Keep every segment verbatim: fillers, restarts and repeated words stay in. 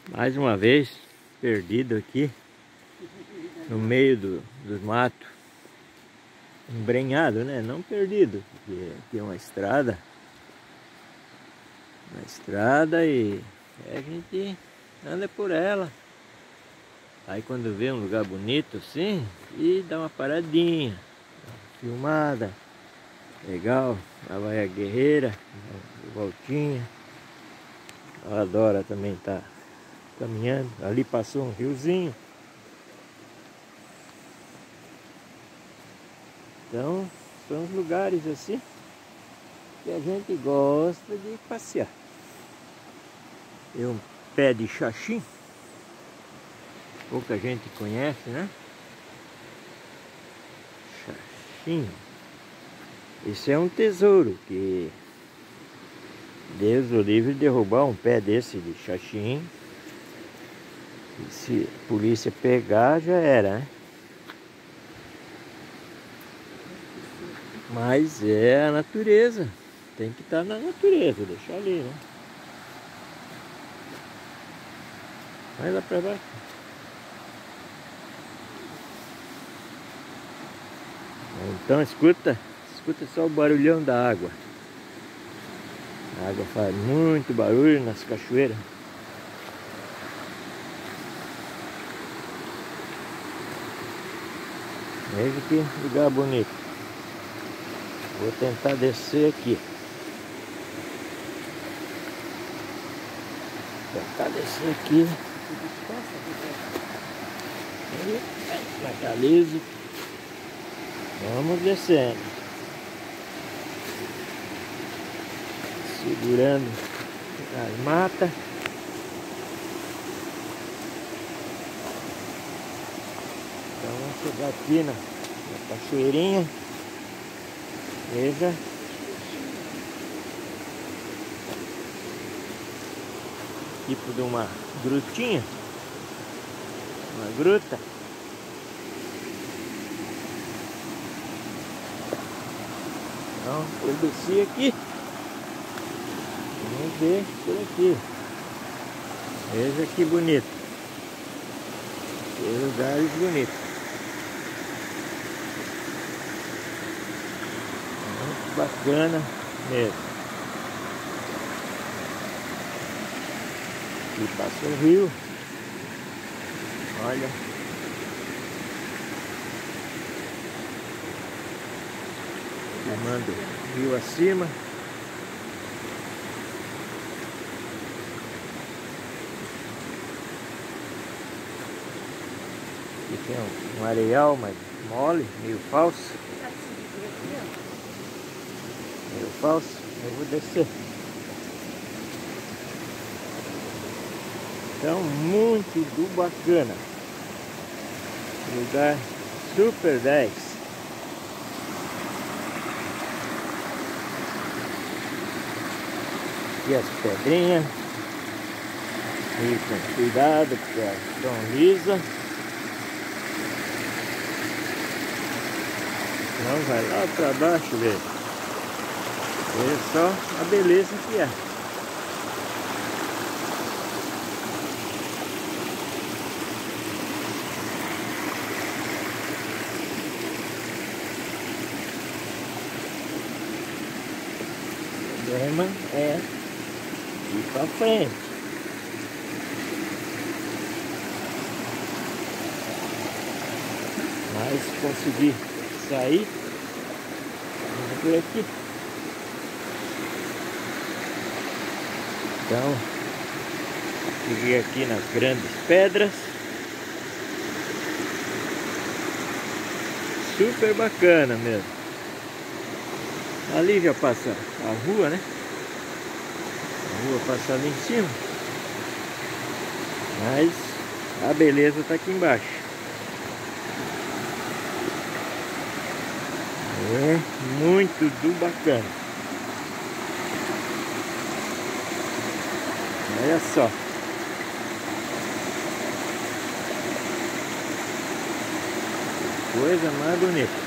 Mais uma vez, perdido aqui no meio do, dos matos. Embrenhado, né? Não perdido, porque aqui é uma estrada. Uma estrada e a gente anda por ela. Aí quando vê um lugar bonito assim, e dá uma paradinha, uma filmada. Legal, lá vai a guerreira, voltinha. A Dora também tá caminhando. Ali passou um riozinho. Então, são os lugares assim que a gente gosta de passear. É um pé de xaxim. Pouca gente conhece, né? Xaxim. Esse é um tesouro que Deus o livre de derrubar um pé desse de xaxim. E se a polícia pegar, já era, né? Mas é a natureza. Tem que estar na natureza, deixar ali, né? Vai lá pra baixo. Então escuta, escuta só o barulhão da água. A água faz muito barulho nas cachoeiras. Veja que lugar bonito. Vou tentar descer aqui. Vou tentar descer aqui. Vai tá liso. Vamos descendo. Segurando as matas. Então vamos chegar aqui na, na cachoeirinha. Veja. Tipo de uma grutinha. Uma gruta. Então eu desci aqui. Vamos ver por aqui. Veja que bonito. Que lugares bonitos. Muito bacana mesmo. Aqui passa o rio. Olha. Filmando o rio acima. Aqui tem um, um areal, mas mole, meio falso. Meio falso. Eu vou descer. Então, muito do bacana. Lugar super dez. Aqui as pedrinhas. E com cuidado, porque elas estão lisas. Então vai lá para baixo, ver. Veja só a beleza que é. O problema é ir para frente. Mas se conseguir sair, vamos por aqui. Então, cheguei aqui nas grandes pedras. Super bacana mesmo. Ali já passa a rua, né? A rua passa ali em cima. Mas a beleza está aqui embaixo. É muito do bacana. Olha só. Coisa mais bonita.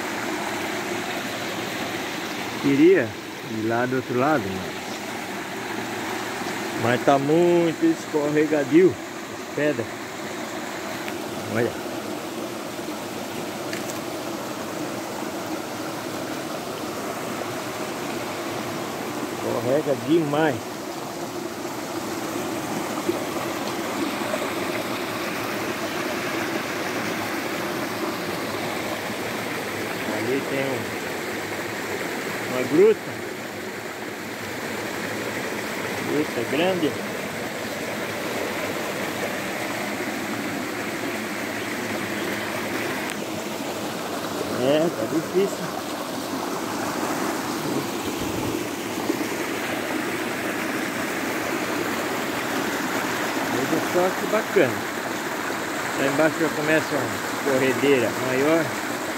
Queria ir lá do outro lado, mas Mas tá muito escorregadio as pedras. Olha. Escorrega demais. Ali tem um, uma gruta. Gruta grande. É, tá difícil. Veja só que bacana. Lá embaixo já começa uma corredeira maior.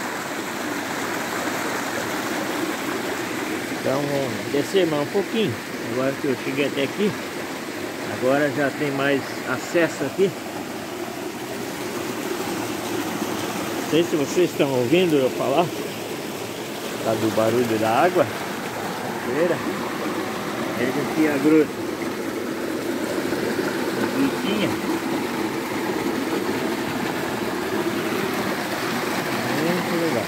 Então vamos descer mais um pouquinho. Agora que eu cheguei até aqui, agora já tem mais acesso aqui. Não sei se vocês estão ouvindo eu falar, tá, do barulho da água. Cachoeira. Essa aqui é a gruta. Grutinha. Muito legal.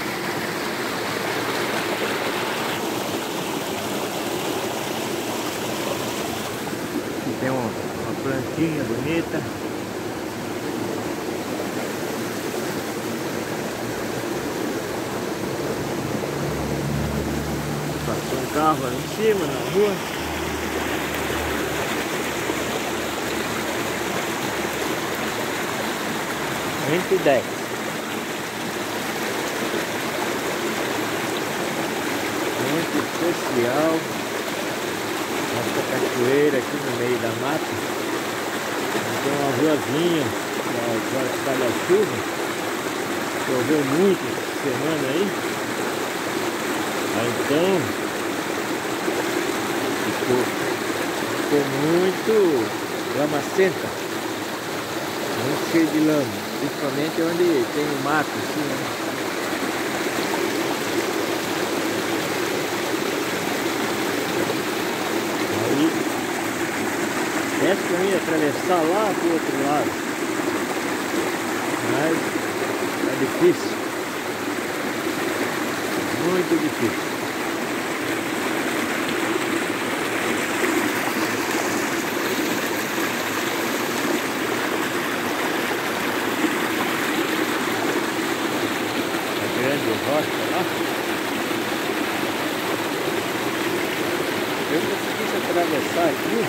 Aqui tem uma, uma plantinha bonita. Passou um carro lá em cima, na rua. Cento e dez. Muito especial. Essa cachoeira aqui no meio da mata. Tem uma ruazinha, agora que está da chuva. Choveu muito essa semana aí. Aí então ficou, ficou muito lamacenta, muito cheio de lama, principalmente onde tem o mato assim, né? Aí desce para mim atravessar lá pro outro lado, mas é difícil, muito difícil. Rocha lá. Eu consegui atravessar aqui,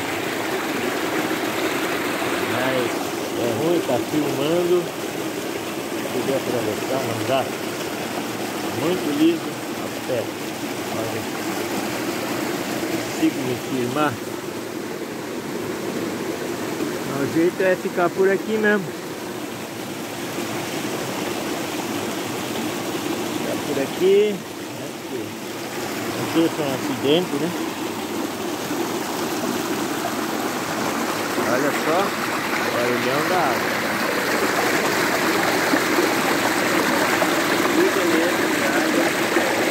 mas é ruim, tá filmando. Poder atravessar, não dá. Muito liso a pé. Olha, consigo me filmar. O jeito é ficar por aqui mesmo. Por aqui, né, não sei se é um acidente, né? Olha só o barulhão da água. Que beleza de água.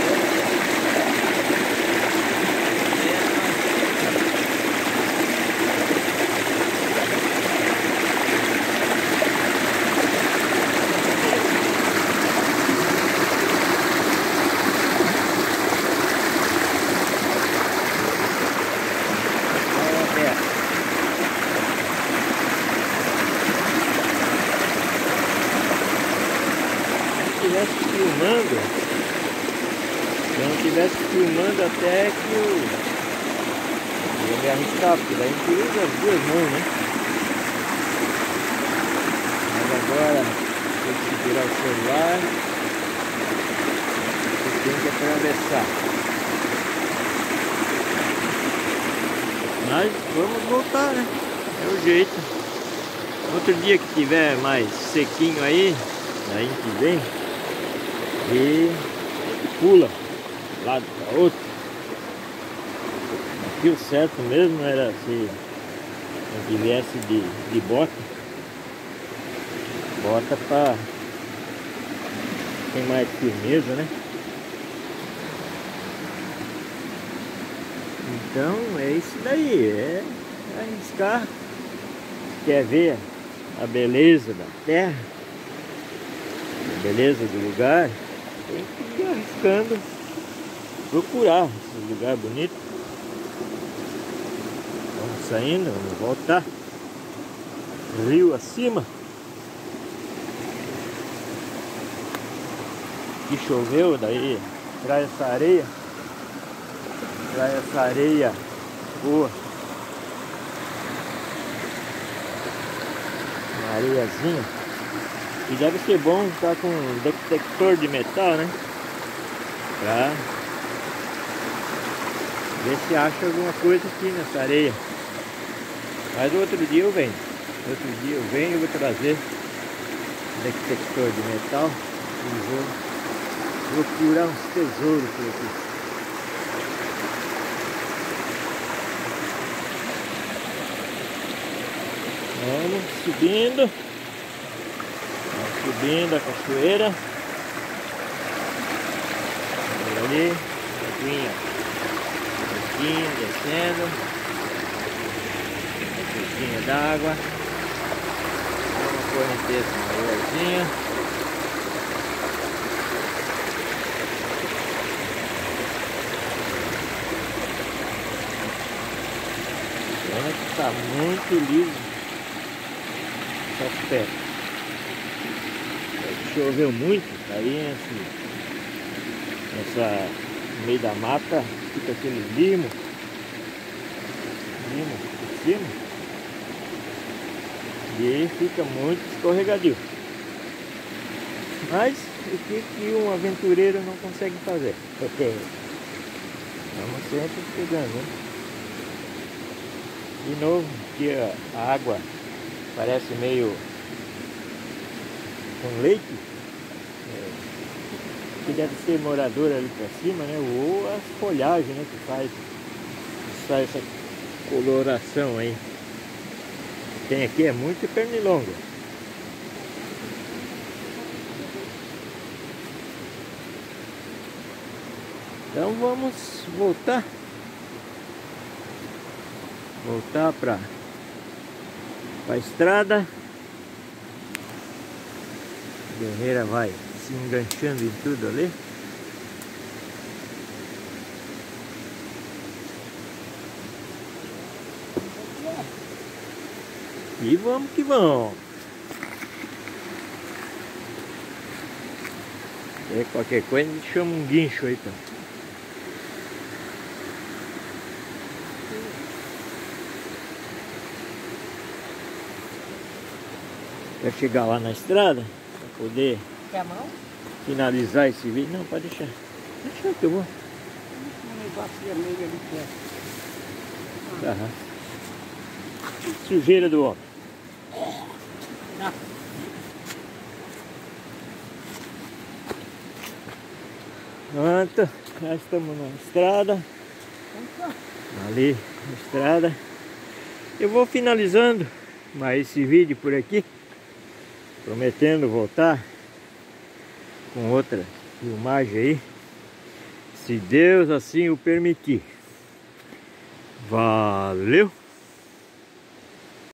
Filmando, se eu não estivesse filmando até que eu ia me arriscar, porque daí a gente usa as duas mãos, né? Mas agora tem que segurar o celular, você tem que atravessar. Mas vamos voltar, né? É o jeito. Outro dia que tiver mais sequinho aí, daí que vem, e pula de um lado para outro. Aqui o certo mesmo era se eu tivesse de, de bota. Bota para ter mais firmeza, né? Então é isso daí, é Vai arriscar. Quer ver a beleza da terra, a beleza do lugar, tem que ir arriscando, procurar esse lugar bonito. Vamos saindo, vamos voltar rio acima. Que choveu, daí traz essa areia, traz essa areia boa, uma areiazinha, e deve ser bom estar com um detector de metal, né, pra ver se acha alguma coisa aqui nessa areia. Mas outro dia eu venho, outro dia eu venho e vou trazer detector de metal e vou procurar uns tesouros por aqui. Vamos subindo. Vamos subindo a cachoeira. Olha ali, aguinha. Aguinha descendo. Uma curtinha d'água. Uma correnteza maiorzinha. Está muito liso essa pedra. Choveu muito, aí assim, essa, no meio da mata fica aquele limo, limo por cima, e aí fica muito escorregadio. Mas o que, que um aventureiro não consegue fazer? Vamos sempre pegando, né? De novo, que a água parece meio com leite, é, que deve ser morador ali pra cima, né? Ou as folhagens, né? Que faz, que faz essa coloração aí. Tem aqui é muito pernilongo. Então vamos voltar. Voltar para a estrada. A guerreira vai se enganchando em tudo ali. E vamos que vamos. E qualquer coisa a gente chama um guincho aí, tá? Quer chegar lá na estrada para poder Quer a mão? finalizar esse vídeo? Não, pode deixar. Deixa que eu vou. Um negócio vermelho ali que é. Aham. Sujeira do homem. Não. Pronto, já estamos na estrada. Ali na estrada. Eu vou finalizando mais esse vídeo por aqui, prometendo voltar com outra filmagem aí, se Deus assim o permitir. Valeu!